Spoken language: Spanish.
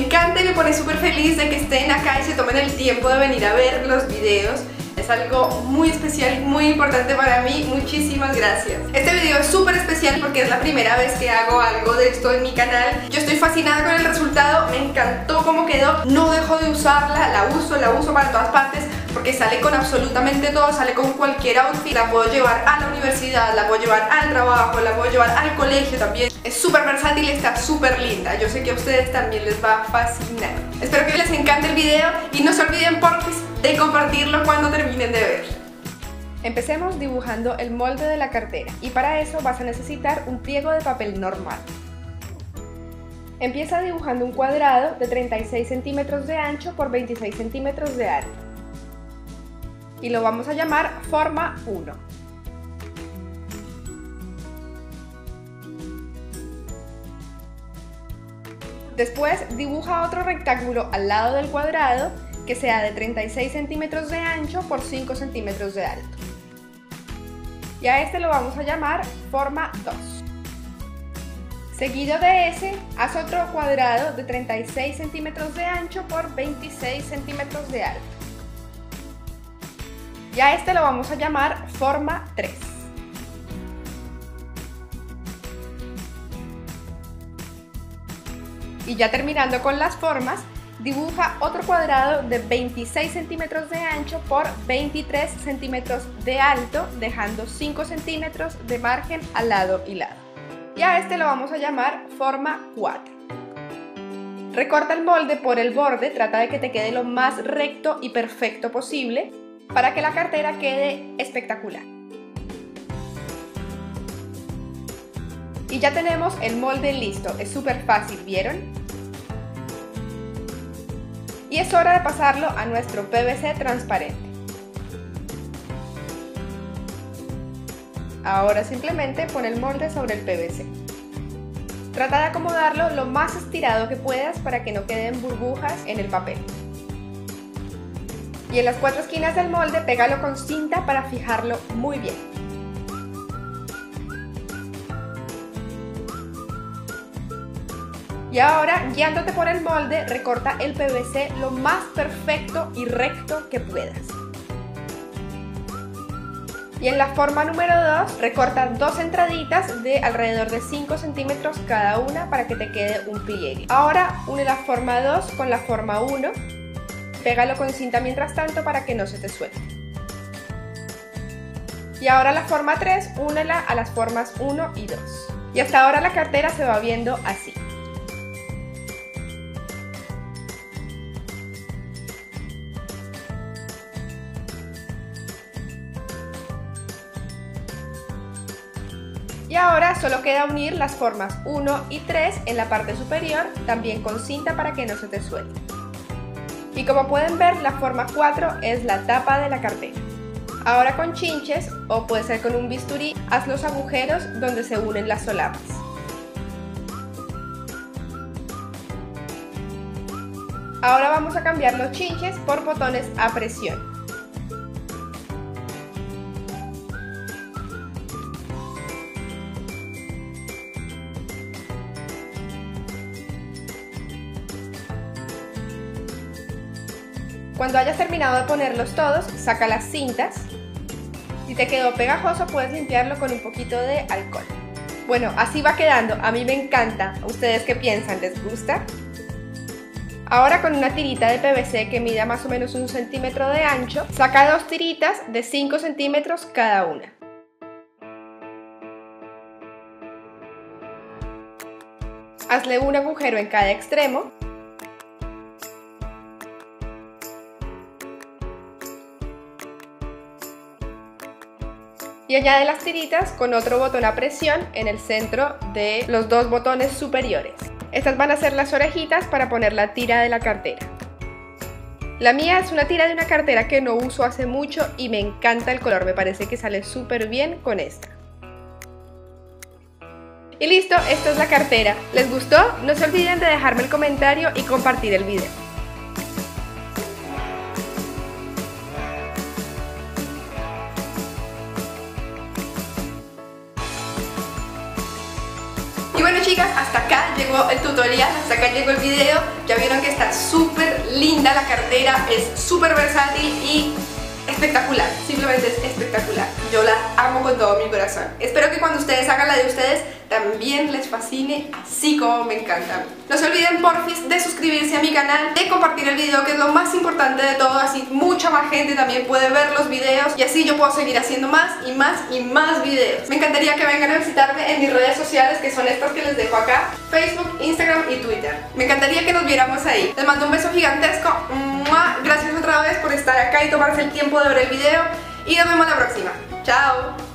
encanta y me pone súper feliz de que estén acá y se tomen el tiempo de venir a ver los videos. Es algo muy especial y muy importante para mí. Muchísimas gracias. Este video es súper especial porque es la primera vez que hago algo de esto en mi canal. Yo estoy fascinada con el resultado, me encantó cómo quedó. No dejo de usarla, la uso para todas partes porque sale con absolutamente todo, sale con cualquier outfit. La puedo llevar a la universidad, la puedo llevar al trabajo, la puedo llevar al colegio también. Es súper versátil y está súper linda. Yo sé que a ustedes también les va a fascinar. Espero que les encante el video y no se olviden porfis de compartirlo cuando terminen de ver. Empecemos dibujando el molde de la cartera y para eso vas a necesitar un pliego de papel normal. Empieza dibujando un cuadrado de 36 centímetros de ancho por 26 centímetros de alto y lo vamos a llamar forma 1. Después dibuja otro rectángulo al lado del cuadrado que sea de 36 centímetros de ancho por 5 centímetros de alto. Y a este lo vamos a llamar forma 2. Seguido de ese, haz otro cuadrado de 36 centímetros de ancho por 26 centímetros de alto. Y a este lo vamos a llamar forma 3. Y ya terminando con las formas, dibuja otro cuadrado de 26 centímetros de ancho por 23 centímetros de alto, dejando 5 centímetros de margen al lado y lado. Y a este lo vamos a llamar forma 4. Recorta el molde por el borde, trata de que te quede lo más recto y perfecto posible para que la cartera quede espectacular. Y ya tenemos el molde listo, es súper fácil, ¿vieron? Y es hora de pasarlo a nuestro PVC transparente. Ahora simplemente pon el molde sobre el PVC. Trata de acomodarlo lo más estirado que puedas para que no queden burbujas en el papel. Y en las 4 esquinas del molde pégalo con cinta para fijarlo muy bien. Y ahora, guiándote por el molde, recorta el PVC lo más perfecto y recto que puedas. Y en la forma número 2, recorta 2 entraditas de alrededor de 5 centímetros cada una para que te quede un pliegue. Ahora, une la forma 2 con la forma 1. Pégalo con cinta mientras tanto para que no se te suelte. Y ahora la forma 3, únela a las formas 1 y 2. Y hasta ahora la cartera se va viendo así. Y ahora solo queda unir las formas 1 y 3 en la parte superior, también con cinta para que no se te suelte. Y como pueden ver, la forma 4 es la tapa de la cartera. Ahora con chinches, o puede ser con un bisturí, haz los agujeros donde se unen las solapas. Ahora vamos a cambiar los chinches por botones a presión. Cuando hayas terminado de ponerlos todos, saca las cintas. Si te quedó pegajoso, puedes limpiarlo con un poquito de alcohol. Bueno, así va quedando. A mí me encanta. ¿Ustedes qué piensan? ¿Les gusta? Ahora con una tirita de PVC que mida más o menos 1 centímetro de ancho, saca 2 tiritas de 5 centímetros cada una. Hazle un agujero en cada extremo. Y añade las tiritas con otro botón a presión en el centro de los 2 botones superiores. Estas van a ser las orejitas para poner la tira de la cartera. La mía es una tira de una cartera que no uso hace mucho y me encanta el color, me parece que sale súper bien con esta. Y listo, esta es la cartera. ¿Les gustó? No se olviden de dejarme el comentario y compartir el video. Y bueno, chicos, chicas, hasta acá llegó el tutorial, hasta acá llegó el video. Ya vieron que está súper linda la cartera, es súper versátil y espectacular, simplemente es espectacular. Yo la amo con todo mi corazón. Espero que cuando ustedes hagan la de ustedes también les fascine así como me encanta. No se olviden porfis de suscribirse a mi canal, de compartir el video, que es lo más importante de todo, así mucha más gente también puede ver los videos y así yo puedo seguir haciendo más y más y más videos. Me encantaría que vengan a visitarme en mis redes sociales, que son estas que les dejo acá: Facebook, Instagram y Twitter. Me encantaría que nos viéramos ahí. Les mando un beso gigantesco. Gracias otra vez por estar acá y tomarse el tiempo de ver el video y nos vemos la próxima. Chao.